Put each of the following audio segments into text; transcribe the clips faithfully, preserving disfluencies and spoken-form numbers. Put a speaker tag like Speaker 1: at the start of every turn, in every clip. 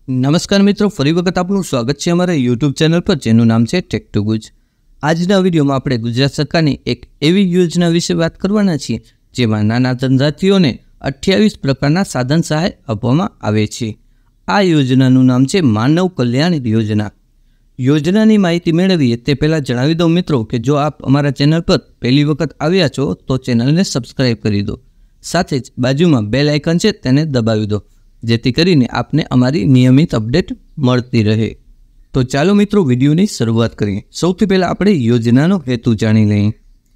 Speaker 1: નમસ્કાર મિત્રો, ફરી વખત આપનું સ્વાગત છે અમારા યુટ્યુબ ચેનલ પર, જેનું નામ છે ટેક ટુ ગુજ. આજના વિડીયોમાં આપણે ગુજરાત સરકારની એક એવી યોજના વિશે વાત કરવાના છીએ જેમાં નાના ધંધાર્થીઓને અઠ્યાવીસ પ્રકારના સાધન સહાય આપવામાં આવે છે. આ યોજનાનું નામ છે માનવ કલ્યાણ યોજના. યોજનાની માહિતી મેળવીએ તે પહેલાં જણાવી દઉં મિત્રો કે જો આપ અમારા ચેનલ પર પહેલી વખત આવ્યા છો તો ચેનલને સબસ્ક્રાઈબ કરી દો. સાથે જ બાજુમાં બેલ આઇકન છે તેને દબાવી દો, જેથી કરીને આપને અમારી નિયમિત અપડેટ મળતી રહે. તો ચાલો મિત્રો વિડીયોની શરૂઆત કરીએ. સૌથી પહેલાં આપણે યોજનાનો હેતુ જાણી લઈએ.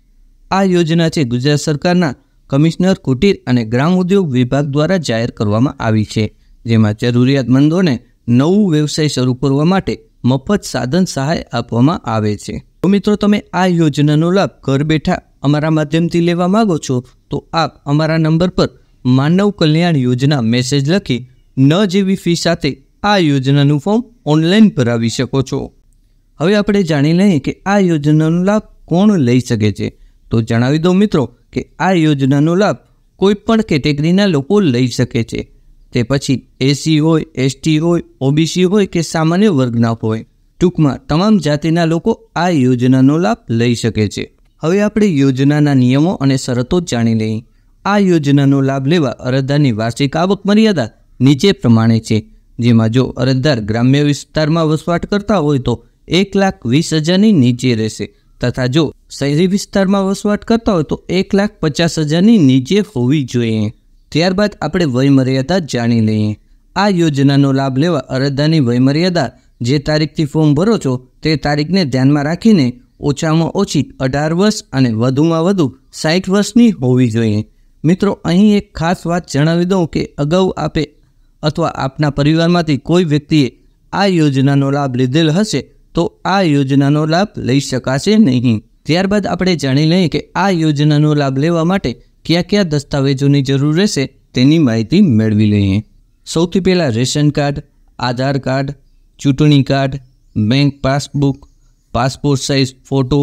Speaker 1: આ યોજના છે ગુજરાત સરકારના કમિશનર કુટીર અને ગ્રામ ઉદ્યોગ વિભાગ દ્વારા જાહેર કરવામાં આવી છે, જેમાં જરૂરિયાતમંદોને નવું વ્યવસાય શરૂ કરવા માટે મફત સાધન સહાય આપવામાં આવે છે. તો મિત્રો તમે આ યોજનાનો લાભ ઘર બેઠા અમારા માધ્યમથી લેવા માગો છો તો આપ અમારા નંબર પર માનવ કલ્યાણ યોજના મેસેજ લખી ન જેવી ફી સાથે આ યોજનાનું ફોર્મ ઓનલાઈન ભરાવી શકો છો. હવે આપણે જાણી લઈએ કે આ યોજનાનો લાભ કોણ લઈ શકે છે. તો જણાવી દઉં મિત્રો કે આ યોજનાનો લાભ કોઈ પણ કેટેગરીના લોકો લઈ શકે છે. તે પછી એસી હોય, એસટી હોય, ઓબીસી હોય કે સામાન્ય વર્ગના હોય. ટૂંકમાં તમામ જાતિના લોકો આ યોજનાનો લાભ લઈ શકે છે. હવે આપણે યોજનાના નિયમો અને શરતો જાણી લઈએ. આ યોજનાનો લાભ લેવા અરજદારની વાર્ષિક આવક મર્યાદા નીચે પ્રમાણે છે, જેમાં જો અરજદાર ગ્રામ્ય વિસ્તારમાં વસવાટ કરતા હોય તો એક લાખ વીસ હજારની નીચે રહેશે, તથા જો શહેરી વિસ્તારમાં વસવાટ કરતા હોય તો એક લાખ પચાસ હજારની નીચે હોવી જોઈએ. ત્યારબાદ આપણે વયમર્યાદા જાણી લઈએ. આ યોજનાનો લાભ લેવા અરજદારની વયમર્યાદા જે તારીખથી ફોર્મ ભરો છો તે તારીખને ધ્યાનમાં રાખીને ઓછામાં ઓછી અઢાર વર્ષ અને વધુમાં વધુ સાઠ વર્ષની હોવી જોઈએ. મિત્રો અહીં એક ખાસ વાત જણાવી દઉં કે અગાઉ આપે અથવા આપના પરિવારમાંથી કોઈ વ્યક્તિએ આ યોજનાનો લાભ લીધેલ હશે તો આ યોજનાનો લાભ લઈ શકાશે નહીં. ત્યારબાદ આપણે જાણી લઈએ કે આ યોજનાનો લાભ લેવા માટે કયા કયા દસ્તાવેજોની જરૂર રહેશે તેની માહિતી મેળવી લઈએ. સૌથી પહેલાં રેશન કાર્ડ, આધાર કાર્ડ, ચૂંટણી card, bank passbook, passport size photo,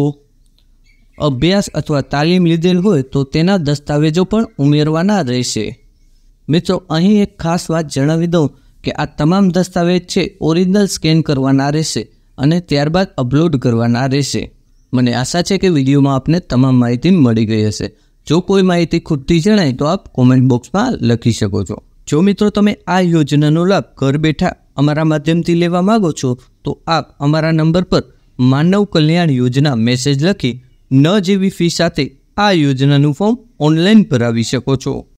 Speaker 1: અભ્યાસ અથવા તાલીમ લીધેલ હોય તો તેના દસ્તાવેજો પણ ઉમેરવાના રહેશે. મિત્રો અહીં એક ખાસ વાત જણાવી દઉં કે આ તમામ દસ્તાવેજ છે ઓરિજિનલ સ્કેન કરવાના રહેશે અને ત્યારબાદ અપલોડ કરવાના રહેશે. મને આશા છે કે વિડીયોમાં આપને તમામ માહિતી મળી ગઈ હશે. જો કોઈ માહિતી ખૂટતી જણાય તો આપ કોમેન્ટ બોક્સમાં લખી શકો છો. જો મિત્રો તમે આ યોજનાનો લાભ ઘર બેઠા અમારા માધ્યમથી લેવા માગો છો તો આપ અમારા નંબર પર માનવ કલ્યાણ યોજના મેસેજ લખી ન જેવી ફી સાથે આ યોજનાનું ફોર્મ ઓનલાઈન ભરાવી શકો છો.